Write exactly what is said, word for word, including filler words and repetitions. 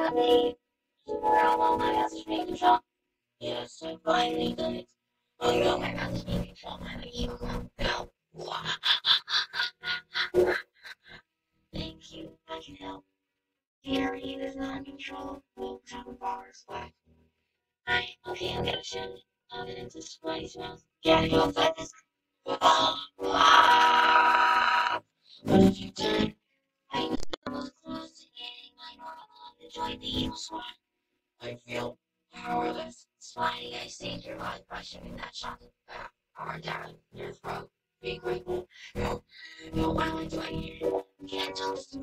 got me. Super out all my message making shop. Yes, I finally done it. Oh no, my message making shop. I'm an evil clown. No. Thank you. I can help. Here, he is not in control. We'll have a bar spot. Alright, okay, I'll get a shit. I'll get into Spuddy's mouth. Gotta go fight this. Oh, ah! What if you turn? I was almost close to getting my normal to join the evil squad. I feel powerless. Spotty, I saved your life by shooting that shot in the back. Arm down your throat. Be grateful. No, no, why would I do I hear? Can't tell us